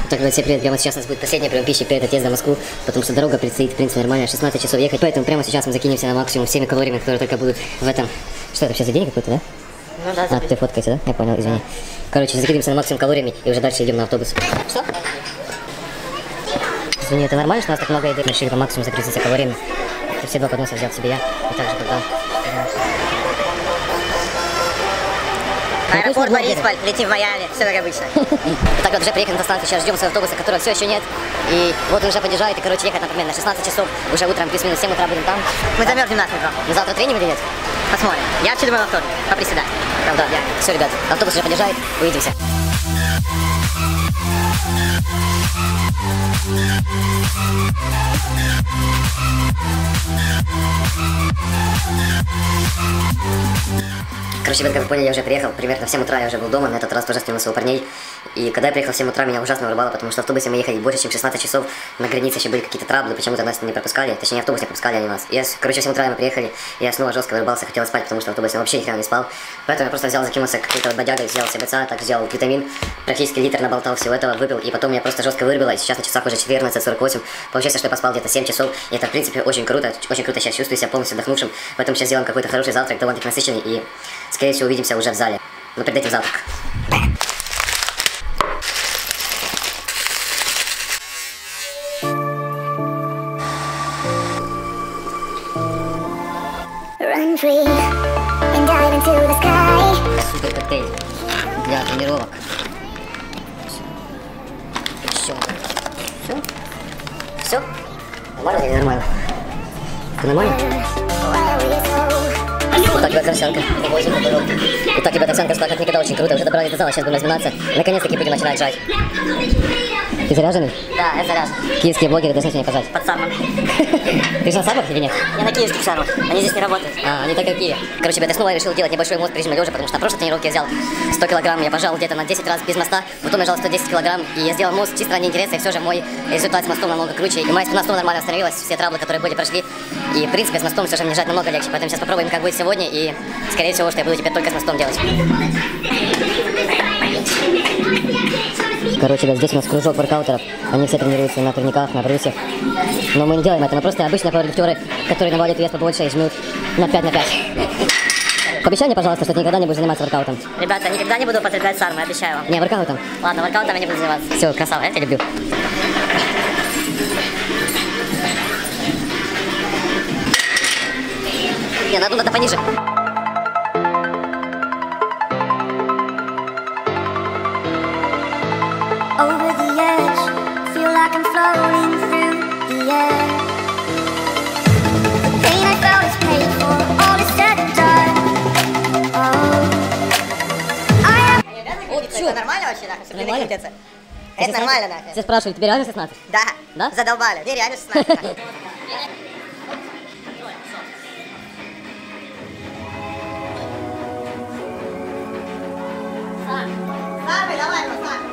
Так, ребят, всем привет. Прямо сейчас у нас будет последняя прием пищи перед отъездом в Москву, потому что дорога предстоит, в принципе, нормально, 16 часов ехать. Поэтому прямо сейчас мы закинемся на максимум всеми калориями, которые только будут в этом... Что это вообще за день какой-то, да? Ну да, ты фоткаете, да? Я понял, извини. Короче, закидываемся на максимум калориями и уже дальше идем на автобус. Что? Извини, это нормально, что у нас так много еды? Мы решили по максимуму загрузиться калориями. И все два подноса взял себе я, и также подал. Аэропорт Борисполь, летим в Майами, все как обычно. Так вот, уже приехали на станцию, сейчас ждем своего автобуса, которого все еще нет. И вот он уже подъезжает, и, короче, ехать, например, на 16 часов, уже утром плюс-минус 7 утра будем там. Мы замерзнем на метро. Мы завтра треним или нет? Посмотрим. Я вообще думаю во вторник, поприседать. Правда, все, ребят, автобус уже подъезжает, увидимся. Короче, ребят, как вы поняли, я уже приехал, примерно в 7 утра я уже был дома, на этот раз тоже снимался у парней. И когда я приехал в 7 утра, меня ужасно вырубало, потому что в автобусе мы ехали больше, чем 16 часов, на границе еще были какие-то траблы, почему-то нас не пропускали, точнее автобус не пропускали, они нас. Короче, в 7 утра мы приехали, и я снова жестко вырубался, хотел спать, потому что в автобусе вообще ни хрена не спал. Поэтому я просто взял, закинулся какой-то вот бодягой, взял СБЦ, так взял витамин, практически литр наболтал всего этого, выпил, и потом меня просто жестко вырубило, и сейчас на часах уже 14:48. Получается, что я поспал где-то 7 часов, и это, в принципе, очень круто сейчас чувствую себя полностью отдохнувшим, поэтому сейчас сделаем какой-то хороший завтрак, довольно-таки насыщенный, и, скорее всего, увидимся уже в зале. Но перед этим завтрак. Run free and dive into the sky. Супер коктейль для тренировок. Все. Все? Все? Нормально или нормально? Это нормально? Так, ребят, овсянка. Итак, ребят, овсянка шла как никогда очень круто. Уже добрались до зала, сейчас будем разминаться. Наконец-таки будем начинать жать. Ты заряженный? Да, я заряжен. Киевские блогеры должны сегодня пожать. Под самым. Ты же на сабах или нет? Я на киевских шарах. Они здесь не работают. А, они так какие. Короче, ребят, я снова решил делать небольшой мост прижима лежа, потому что на прошлой тренировке я взял 100 килограмм, я пожал где-то на 10 раз без моста, потом я жал 110 килограмм, и я сделал мост чисто ради интереса, и все же мой результат с мостом намного круче, и моя спина снова нормально остановилась, все траблы, которые были, прошли, и, в принципе, с мостом все же мне жать намного легче, поэтому сейчас попробуем, как будет сегодня, и, скорее всего, что я буду теперь только с мостом делать. Короче, ребят, здесь у нас кружок воркаутеров, они все тренируются на турниках, на брусьях, но мы не делаем это, мы просто обычные пауэрлифтеры, которые наводят вес побольше и жмут на 5 на 5. Пообещай мне, пожалуйста, что ты никогда не будешь заниматься воркаутом. Ребята, никогда не буду употреблять сармы, обещаю вам. Не, воркаутом. Ладно, воркаутом я не буду заниматься. Все, красава, я тебя люблю. Не, надо пониже. Over the edge, feel like I'm floating through the air. The pain I felt is paid for, all is said and done. Oh, I am. Это нормально вообще, нахуй, чтобы Нормально? крутятся? Это нормально, нахуй. Все спрашивают, тебе реально 16? Да. Да? Задолбали. Ты реально 16. Сами, давай, сами.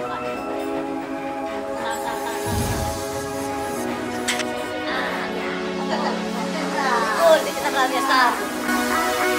Ой, ты забрал мне сам.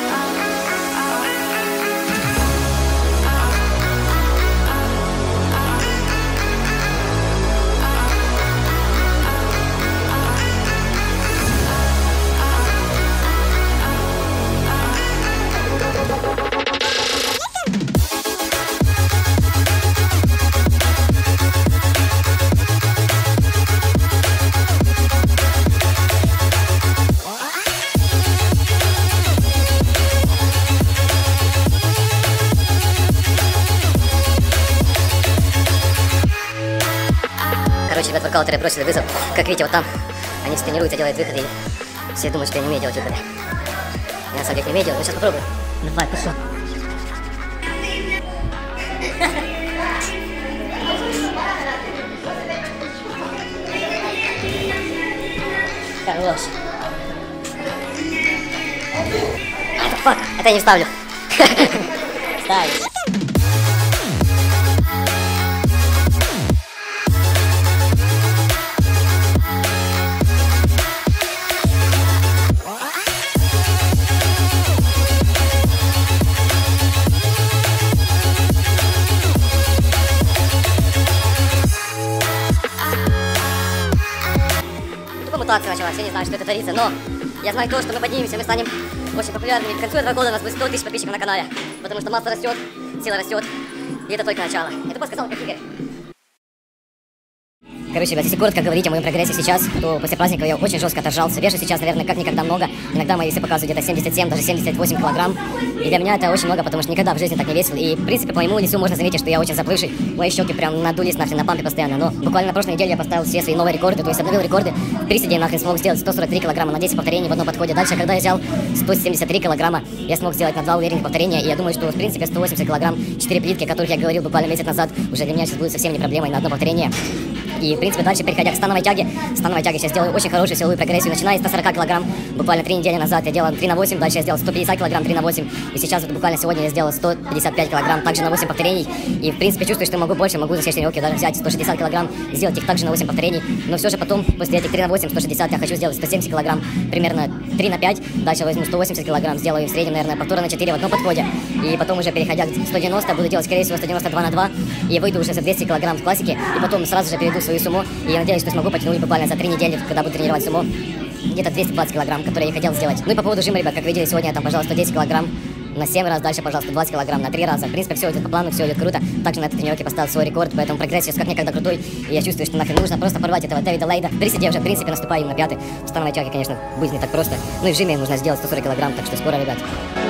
Короче, ребят, воркаутеры бросили вызов. Как видите, вот там они все тренируются, делают выходы. И все думают, что я не умею делать выходы. Я на самом деле не умею делать, но сейчас попробую. Давай, пошел. Хорош. Это фак, это я не вставлю. Ставишь. эксплуатация началась, я не знаю, что это творится, но я знаю то, что мы поднимемся, мы станем очень популярными. К концу этого года у нас будет 100 тысяч подписчиков на канале, потому что масса растет, сила растет, и это только начало. Это сказал как Игорь. Короче, ребят, если коротко говорить о моем прогрессе сейчас, то после праздника я очень жестко отожрался. Вешу сейчас, наверное, как никогда много. Иногда мои весы показывают где-то 77, даже 78 килограмм. И для меня это очень много, потому что никогда в жизни так не весил. И, в принципе, по моему лицу можно заметить, что я очень заплывший. Мои щеки прям надулись нахрен на пампе постоянно. Но буквально на прошлой неделе я поставил все свои новые рекорды. То есть обновил рекорды. В приседе я нахрен смог сделать 143 килограмма на 10 повторений в одном подходе. Дальше, когда я взял 173 килограмма, я смог сделать на 2 уверенных повторения. И я думаю, что, в принципе, 180 килограмм, 4 плитки, о которых я говорил буквально месяц назад, уже для меня сейчас будет совсем не проблемой на одно повторение. И, в принципе, дальше, переходя к становой тяге сейчас делаю очень хорошую силовую прогрессию. Начиная с 140 килограмм, буквально 3 недели назад я делал 3 на 8, дальше я сделал 150 килограмм, 3 на 8. И сейчас, вот буквально сегодня я сделал 155 килограмм, также на 8 повторений. И, в принципе, чувствую, что могу больше, могу за все тренировки даже взять 160 килограмм, сделать их также на 8 повторений. Но все же потом, после этих 3 на 8, 160, я хочу сделать 170 килограмм, примерно 3 на 5. Дальше возьму 180 килограмм, сделаю в среднем, наверное, повтора на 4 в одном подходе. И потом уже, переходя к 190, буду делать, скорее всего, 192 на 2. И выйду уже за 200 килограмм в классике. И потом сразу же перейду в свою сумму. И я надеюсь, что смогу потянуть буквально за 3 недели, когда буду тренировать сумо, где-то 220 килограмм, которые я хотел сделать. Ну и по поводу жима, ребят, как видели, сегодня я там, пожалуйста, 110 килограмм на 7 раз, дальше, пожалуйста, 20 килограмм на 3 раза. В принципе, все идет по плану, все идет круто. Также на этой тренировке поставил свой рекорд, поэтому прогресс сейчас как никогда крутой. И я чувствую, что нахрен нужно просто порвать этого Дэвида Лейда. В приседе уже, в принципе, наступаю им на 5-й. В становой тяге, конечно, будет не так просто. Ну и в жиме нужно сделать 140 килограмм, так что скоро, ребят.